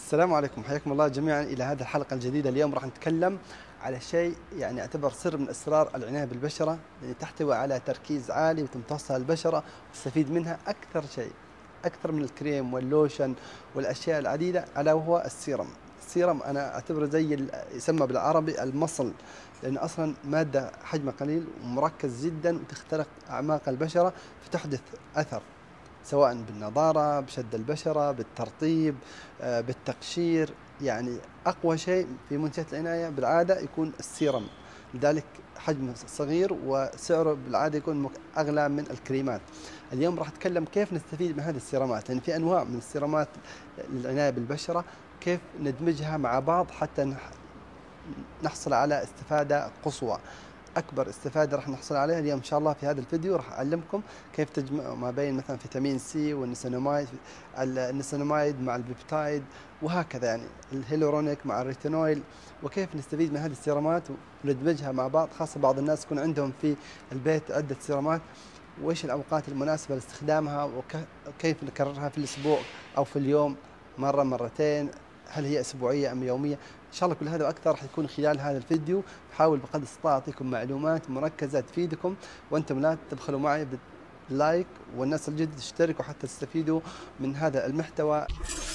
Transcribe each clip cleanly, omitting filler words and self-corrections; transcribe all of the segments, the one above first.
السلام عليكم، حياكم الله جميعا إلى هذه الحلقة الجديدة. اليوم راح نتكلم على شيء يعني اعتبر سر من أسرار العناية بالبشرة، اللي تحتوي على تركيز عالي وتمتصها البشرة وتستفيد منها أكثر شيء، أكثر من الكريم واللوشن والأشياء العديدة، ألا وهو السيرم. السيرم أنا أعتبره زي يسمى بالعربي المصل، لأنه أصلا مادة حجمها قليل ومركز جدا وتخترق أعماق البشرة فتحدث أثر، سواء بالنضارة، بشد البشرة، بالترطيب، بالتقشير. يعني أقوى شيء في منتجات العناية بالعادة يكون السيرم، لذلك حجمه صغير وسعره بالعادة يكون أغلى من الكريمات. اليوم راح أتكلم كيف نستفيد من هذه السيرامات، لأن في أنواع من السيرامات للعناية بالبشرة، كيف ندمجها مع بعض حتى نحصل على استفادة قصوى. اكبر استفاده راح نحصل عليها اليوم ان شاء الله في هذا الفيديو. راح اعلمكم كيف تجمع ما بين مثلا فيتامين سي والنيسيناميد، النيسيناميد مع البيبتايد، وهكذا يعني الهيلورونيك مع الريتينويل، وكيف نستفيد من هذه السيرامات وندمجها مع بعض. خاصه بعض الناس يكون عندهم في البيت عده سيرامات، وايش الاوقات المناسبه لاستخدامها وكيف نكررها في الاسبوع او في اليوم مره مرتين، هل هي اسبوعيه ام يوميه. ان شاء الله كل هذا واكثر راح يكون خلال هذا الفيديو. بحاول بقدر الاستطاعه اعطيكم معلومات مركزه تفيدكم، وانتم لا تبخلوا معي باللايك، والناس الجدد اشتركوا حتى تستفيدوا من هذا المحتوى.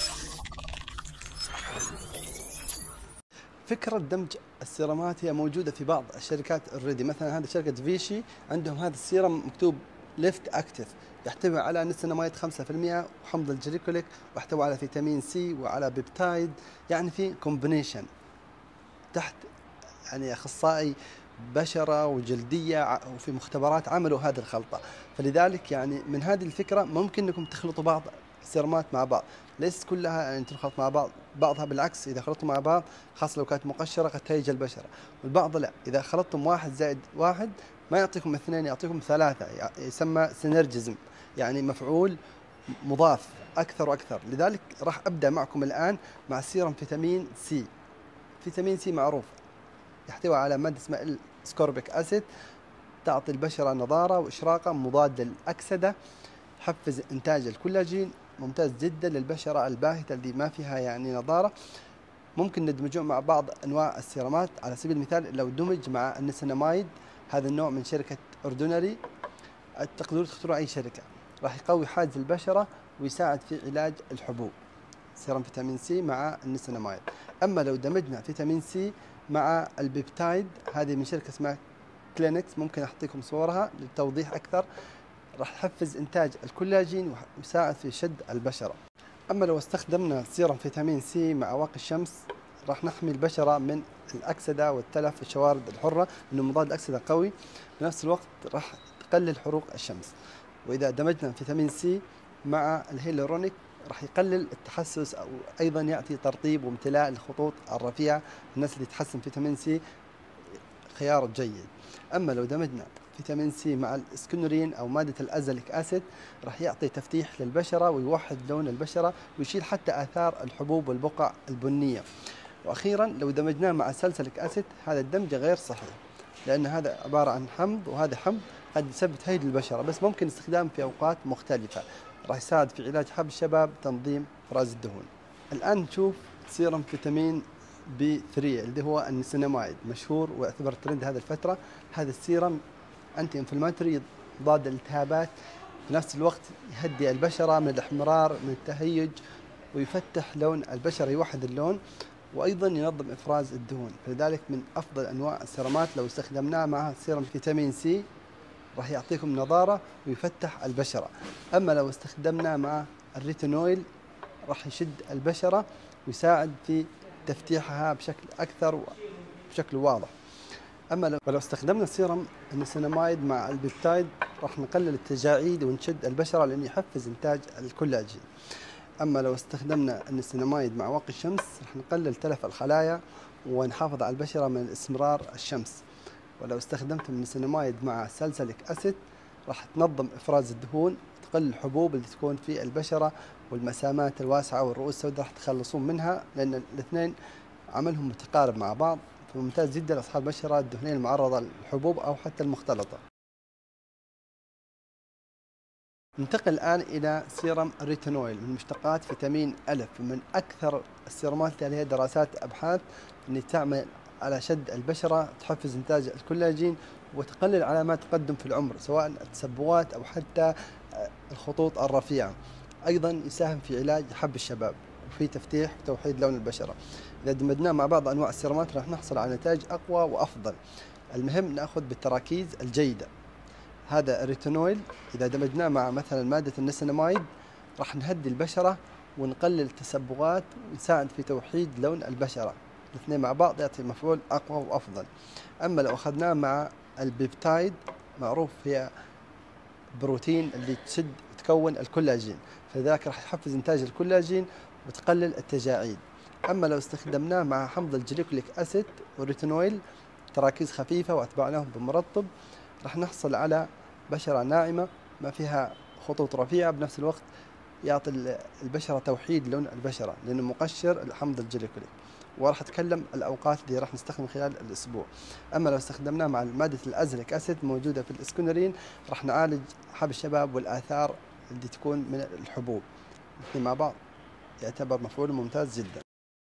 فكرة دمج السيرامات هي موجودة في بعض الشركات اوريدي، مثلا هذه شركة فيشي عندهم هذا السيرم مكتوب ليفت اكتف، يحتوي على نيسيناميد 5% وحمض الجليكوليك، ويحتوي على فيتامين سي وعلى بيبتايد، يعني في كومبينيشن تحت يعني اخصائي بشره وجلديه وفي مختبرات عملوا هذه الخلطه. فلذلك يعني من هذه الفكره ممكن انكم تخلطوا بعض السيرمات مع بعض، ليس كلها يعني تنخلط مع بعض، بعضها بالعكس اذا خلطتوا مع بعض خاصه لو كانت مقشره قد تهيج البشره، والبعض لا، اذا خلطتم واحد زائد واحد ما يعطيكم اثنين، يعطيكم ثلاثه، يسمى سينرجزم، يعني مفعول مضاف اكثر واكثر. لذلك راح ابدا معكم الان مع سيرم فيتامين سي. فيتامين سي معروف يحتوي على مادة اسمها السكوربيك أسيد، تعطي البشرة نضارة وإشراقة، مضاد للأكسدة، حفز إنتاج الكولاجين، ممتاز جدا للبشرة الباهتة اللي ما فيها يعني نضارة. ممكن ندمجه مع بعض أنواع السيرامات، على سبيل المثال لو دمج مع النيسيناميد، هذا النوع من شركة أردنري، تقدروا تختاروا أي شركة، راح يقوي حاجز البشرة ويساعد في علاج الحبوب. سيرم فيتامين سي مع النيسيناميد. أما لو دمجنا فيتامين سي مع البيبتايد، هذه من شركة اسمها كلينكس، ممكن أعطيكم صورها للتوضيح أكثر، راح تحفز إنتاج الكولاجين ويساعد في شد البشرة. أما لو استخدمنا سيرم فيتامين سي مع واقي الشمس، راح نحمي البشرة من الأكسدة والتلف والشوارد الحرة، لأنه مضاد الأكسدة قوي، في نفس الوقت راح تقلل حروق الشمس. وإذا دمجنا فيتامين سي مع الهيلورونيك راح يقلل التحسس، أو أيضا يعطي ترطيب وامتلاء الخطوط الرفيعة. الناس اللي تحسن فيتامين سي خيار جيد. أما لو دمجنا فيتامين سي مع الاسكنورين أو مادة الأزليك أسيد، راح يعطي تفتيح للبشرة ويوحد لون البشرة ويشيل حتى آثار الحبوب والبقع البنية. وأخيرا لو دمجناه مع سلسليك أسيد، هذا الدمج غير صحيح، لأن هذا عبارة عن حمض وهذا حمض قد يسبب تهيج البشرة، بس ممكن استخدامه في أوقات مختلفة، راح يساعد في علاج حب الشباب، تنظيم إفراز الدهون. الآن نشوف سيرم فيتامين بي 3 اللي هو النيسيناميد، مشهور ويعتبر ترند هذه الفترة. هذا السيرم أنتي انفلاماتوري، ضاد الالتهابات، في نفس الوقت يهدي البشرة من الاحمرار، من التهيج، ويفتح لون البشرة، يوحد اللون، وأيضا ينظم إفراز الدهون. فلذلك من أفضل أنواع السيرامات لو استخدمناه مع سيرم فيتامين سي، راح يعطيكم نضارة ويفتح البشرة. أما لو استخدمناه مع الريتينويل راح يشد البشرة ويساعد في تفتيحها بشكل أكثر وبشكل واضح. أما لو استخدمنا سيرم النيسيناميد مع البيبتايد راح نقلل التجاعيد ونشد البشرة، لأنه يحفز إنتاج الكولاجين. أما لو استخدمنا النيسيناميد مع واقي الشمس راح نقلل تلف الخلايا ونحافظ على البشرة من استمرار الشمس. ولو استخدمت النيسيناميد مع ساليسيليك أسيد راح تنظم إفراز الدهون، تقلل الحبوب اللي تكون في البشرة والمسامات الواسعة والرؤوس السوداء، راح تخلصون منها، لأن الاثنين عملهم متقارب مع بعض، فممتاز جدا لأصحاب البشرة الدهنية المعرضة للحبوب أو حتى المختلطة. ننتقل الآن إلى سيرم الريتينويل من مشتقات فيتامين ألف، من أكثر السيرمات اللي عليها دراسات أبحاث أن تعمل على شد البشرة، تحفز إنتاج الكولاجين وتقلل علامات تقدم في العمر سواء التسبغات أو حتى الخطوط الرفيعة. أيضا يساهم في علاج حب الشباب وفي تفتيح وتوحيد لون البشرة. إذا دمجناه مع بعض أنواع السيرمات راح نحصل على نتائج أقوى وأفضل. المهم نأخذ بالتراكيز الجيدة. هذا الريتينويل إذا دمجناه مع مثلا مادة النيسيناميد راح نهدي البشرة ونقلل التسبغات ونساعد في توحيد لون البشرة. الاثنين مع بعض يعطي مفعول أقوى وأفضل. أما لو أخذناه مع البيبتايد، معروف هي بروتين اللي تشد وتكون الكولاجين، فذاك راح يحفز إنتاج الكولاجين وتقلل التجاعيد. أما لو استخدمناه مع حمض الجليكوليك أسيد والريتينويل تراكيز خفيفة وأتبعناهم بمرطب، راح نحصل على بشرة ناعمة ما فيها خطوط رفيعة، بنفس الوقت يعطي البشرة توحيد لون البشرة لأنه مقشر الحمض الجليكوليك. وراح أتكلم الأوقات اللي راح نستخدم خلال الأسبوع. أما لو استخدمناه مع مادة الأزليك أسيد موجودة في الإسكونرين راح نعالج حب الشباب والآثار اللي تكون من الحبوب. الاثنين مع بعض يعتبر مفعول ممتاز جدا.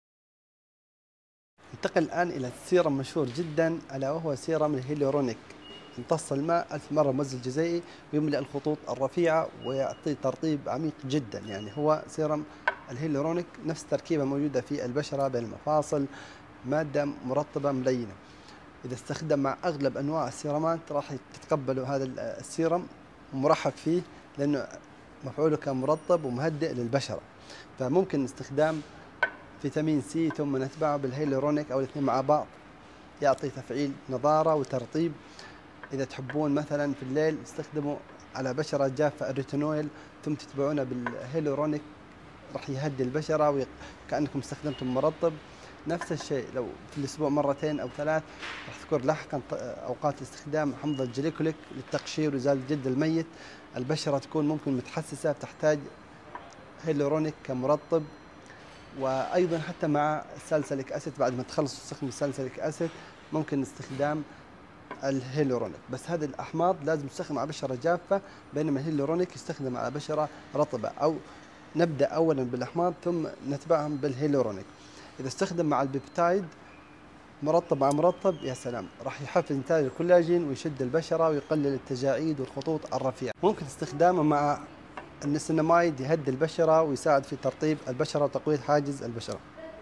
ننتقل الآن إلى سيرم مشهور جدا ألا وهو سيرم الهيلورونيك. يمتص الماء 1000 مرة مزج جزيئي ويملأ الخطوط الرفيعة ويعطي ترطيب عميق جدا. يعني هو سيرم الهيلورونيك نفس تركيبة موجودة في البشرة بين المفاصل، مادة مرطبة ملينة. إذا استخدم مع أغلب أنواع السيرامات راح تتقبلوا هذا السيرم مرحب فيه لأنه مفعوله كان مرطب ومهدئ للبشرة. فممكن استخدام فيتامين سي ثم نتبعه بالهيلورونيك أو الاثنين مع بعض، يعطي تفعيل نضارة وترطيب. إذا تحبون مثلا في الليل استخدموا على بشرة جافة الريتينويل ثم تتبعونه بالهيلورونيك راح يهدي البشرة وكأنكم استخدمتم مرطب. نفس الشيء لو في الأسبوع مرتين أو ثلاث. راح تذكر لاحقا أوقات استخدام حمض الجليكوليك للتقشير وإزالة الجلد الميت. البشرة تكون ممكن متحسسة تحتاج هيلورونيك كمرطب. وأيضا حتى مع الساليسيليك أسيد بعد ما تخلص تستخدم الساليسيليك أسيد ممكن استخدام الهيلورونيك، بس هذه الأحماض لازم تستخدم على بشرة جافة، بينما الهيلورونيك يستخدم على بشرة رطبة. أو نبدأ أولا بالأحماض ثم نتبعهم بالهيلورونيك. إذا استخدم مع البيبتايد مرطب مع مرطب يا سلام، راح يحفز إنتاج الكولاجين ويشد البشرة ويقلل التجاعيد والخطوط الرفيعة. ممكن استخدامه مع النيسيناميد يهدي البشرة ويساعد في ترطيب البشرة وتقوية حاجز البشرة.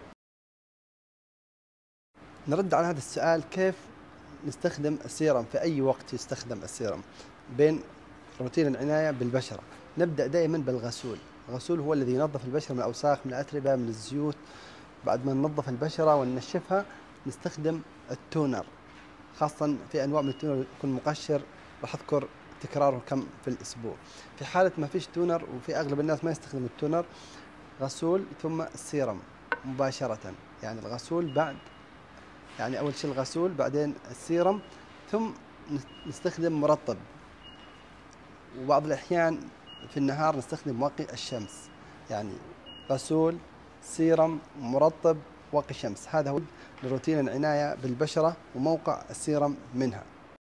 نرد على هذا السؤال، كيف نستخدم السيرم؟ في أي وقت يستخدم السيرم بين روتين العناية بالبشرة؟ نبدأ دائما بالغسول. الغسول هو الذي ينظف البشرة من الأوساخ، من الأتربة، من الزيوت. بعد ما ننظف البشرة وننشفها نستخدم التونر، خاصة في أنواع من التونر يكون مقشر، راح أذكر تكراره كم في الأسبوع. في حالة ما فيش تونر وفي أغلب الناس ما يستخدم التونر، غسول ثم السيرم مباشرة. يعني الغسول بعد، يعني أول شيء الغسول بعدين السيرم ثم نستخدم مرطب. وبعض الأحيان في النهار نستخدم واقي الشمس. يعني غسول، سيرم، مرطب، واقي شمس. هذا هو لروتين العناية بالبشرة وموقع السيرم منها.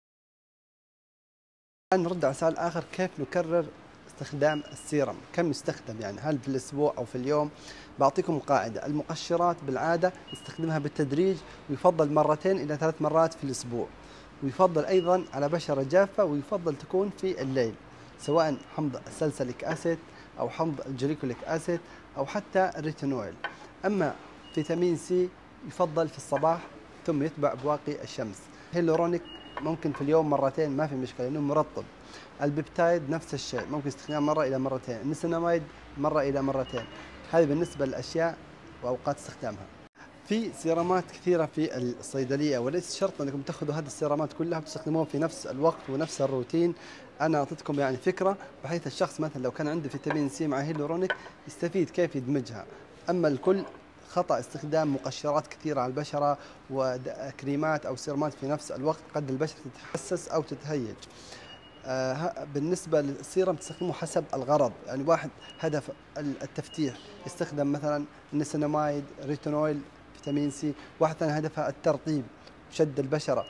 الآن نرد على سؤال آخر، كيف نكرر استخدام السيرم؟ كم يستخدم؟ يعني هل في الأسبوع أو في اليوم؟ بعطيكم قاعدة. المقشرات بالعادة نستخدمها بالتدريج، ويفضل مرتين إلى 3 مرات في الأسبوع. ويفضل أيضا على بشرة جافة، ويفضل تكون في الليل، سواء حمض الساليسيليك أسيد أو حمض الجليكوليك أسيد أو حتى الريتينويل. أما فيتامين سي يفضل في الصباح ثم يتبع بواقي الشمس. هيلورونيك ممكن في اليوم مرتين ما في مشكلة لأنه مرطب. البيبتايد نفس الشيء، ممكن استخدام مرة إلى مرتين. النيسيناميد مرة إلى مرتين. هذه بالنسبة للأشياء وأوقات استخدامها. في سيرامات كثيرة في الصيدلية، وليس شرط أنكم تأخذوا هذه السيرامات كلها وتستخدموها في نفس الوقت ونفس الروتين. أنا أعطيتكم يعني فكرة بحيث الشخص مثلا لو كان عنده فيتامين سي مع هيلورونيك يستفيد كيف يدمجها. أما الكل خطأ استخدام مقشرات كثيرة على البشرة وكريمات أو سيرامات في نفس الوقت، قد البشرة تتحسس أو تتهيج. بالنسبة للسيرم تستخدمه حسب الغرض. يعني واحد هدف التفتيح يستخدم مثلا النيسيناميد، ريتينويل، فيتامين سي. واحد ثاني هدفها الترطيب، شد البشرة،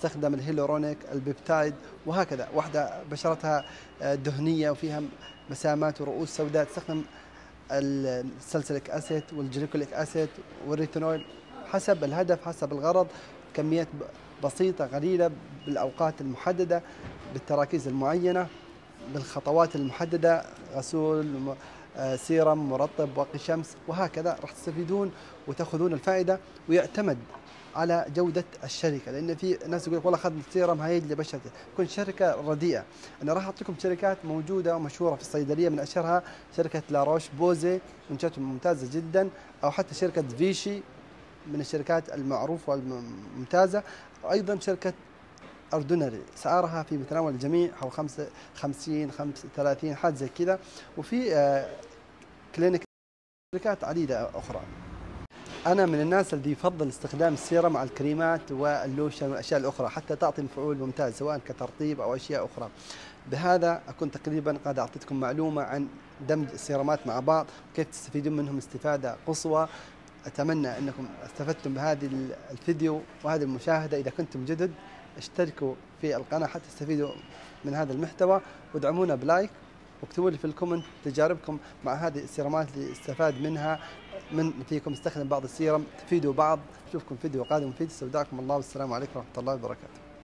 تستخدم الهيلورونيك، البيبتايد، وهكذا. واحدة بشرتها دهنية وفيها مسامات ورؤوس سوداء تستخدم السلسليك أسيد والجليكوليك أسيد والريتينول، حسب الهدف حسب الغرض. كميات بسيطة قليلة بالأوقات المحددة بالتراكيز المعينة بالخطوات المحددة، غسول، سيرم، مرطب، واقي شمس، وهكذا راح تستفيدون وتأخذون الفائدة. ويعتمد على جودة الشركة، لأن في ناس يقول والله أخذنا السيرم هيجي لبشرتي، تكون شركة رديئة. أنا راح أعطيكم شركات موجودة ومشهورة في الصيدلية، من أشهرها شركة لاروش بوزي منتجاتهم ممتازة جدا، أو حتى شركة فيشي من الشركات المعروفة والممتازة، وأيضا شركة أردنري سعرها في متناول الجميع، حول 50 35 حاجة زي كذا. وفي كلينيك شركات عديدة أخرى. أنا من الناس اللي يفضل استخدام السيرم مع الكريمات واللوشن والأشياء الأخرى حتى تعطي مفعول ممتاز سواء كترطيب أو أشياء أخرى. بهذا أكون تقريبا قد أعطيتكم معلومة عن دمج السيرمات مع بعض وكيف تستفيدون منهم استفادة قصوى. أتمنى أنكم استفدتم بهذه الفيديو وهذه المشاهدة. إذا كنتم جدد اشتركوا في القناة حتى تستفيدوا من هذا المحتوى، وادعمونا بلايك، واكتبوا لي في الكومنت تجاربكم مع هذه السيرمات اللي استفاد منها. من فيكم استخدم بعض السيرم، تفيدوا بعض. اشوفكم فيديو قادم مفيد، استودعكم الله والسلام عليكم ورحمة الله وبركاته.